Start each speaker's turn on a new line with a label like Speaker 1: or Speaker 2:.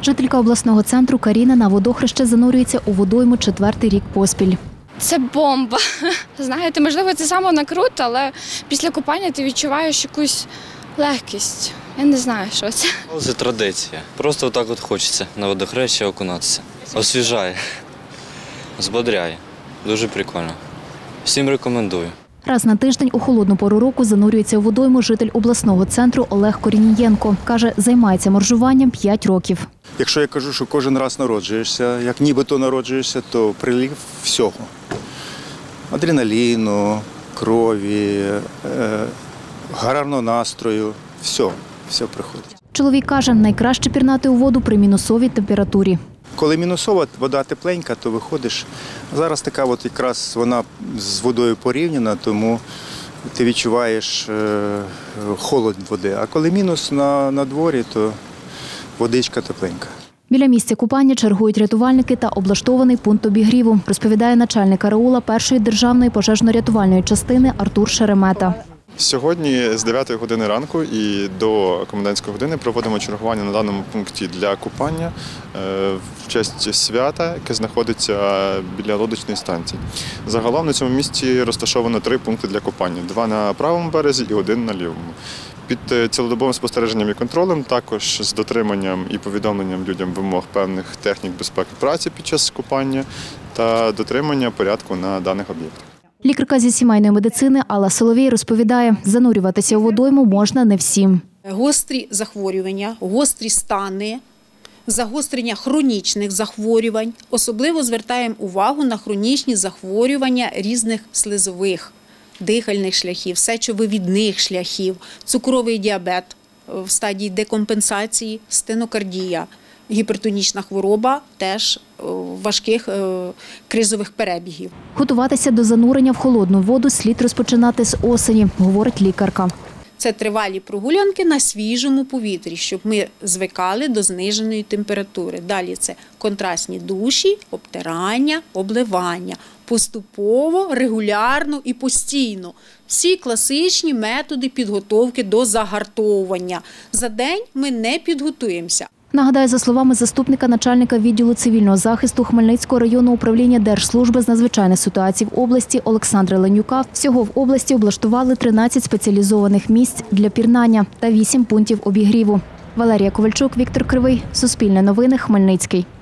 Speaker 1: Жителька обласного центру Каріна на водохреще занурюється у водойму 4-й рік поспіль.
Speaker 2: Це бомба. Знаєте, можливо, це самонакрут, але після купання ти відчуваєш якусь легкість. Я не знаю, що це.
Speaker 3: Це традиція. Просто отак от хочеться на водохрещі окунатися. Освіжає, збодряє. Дуже прикольно. Всім рекомендую.
Speaker 1: Раз на тиждень у холодну пору року занурюється у водойму житель обласного центру Олег Корнієнко. Каже, займається моржуванням 5 років.
Speaker 4: Якщо я кажу, що кожен раз народжуєшся, як нібито народжуєшся, то прилив всього. Адреналіну, крові, гарного настрою, все приходить.
Speaker 1: Чоловік каже, найкраще пірнати у воду при мінусовій температурі.
Speaker 4: Коли мінусова, вода тепленька, то виходиш. Зараз така от якраз вона з водою порівняна, тому ти відчуваєш холод води. А коли мінус на дворі, то водичка тепленька.
Speaker 1: Біля місця купання чергують рятувальники та облаштований пункт обігріву, розповідає начальник караула першої державної пожежно-рятувальної частини Артур Шеремета.
Speaker 5: Сьогодні з 9 години ранку і до комендантської години проводимо чергування на даному пункті для купання в честь свята, яке знаходиться біля лодочної станції. Загалом на цьому місці розташовано 3 пункти для купання – 2 на правому березі і 1 на лівому. Під цілодобовим спостереженням і контролем, також з дотриманням і повідомленням людям вимог певних технік безпеки праці під час купання та дотримання порядку на даних об'єктах.
Speaker 1: Лікарка зі сімейної медицини Алла Соловій розповідає, занурюватися у водойму можна не всім.
Speaker 6: Гострі захворювання, гострі стани, загострення хронічних захворювань. Особливо звертаємо увагу на хронічні захворювання різних слизових, дихальних шляхів, сечовивідних шляхів, цукровий діабет в стадії декомпенсації, стенокардія, гіпертонічна хвороба теж важких кризових перебігів.
Speaker 1: Готуватися до занурення в холодну воду слід розпочинати з осені, говорить лікарка.
Speaker 6: Це тривалі прогулянки на свіжому повітрі, щоб ми звикали до зниженої температури. Далі це контрастні душі, обтирання, обливання. Поступово, регулярно і постійно. Всі класичні методи підготовки до загартовування. За день ми не підготуємося.
Speaker 1: Нагадаю, за словами заступника начальника відділу цивільного захисту Хмельницького районного управління Держслужби з надзвичайних ситуацій в області Олександра Ленюка, всього в області облаштували 13 спеціалізованих місць для пірнання та 8 пунктів обігріву. Валерія Ковальчук, Віктор Кривий, Суспільне новини, Хмельницький.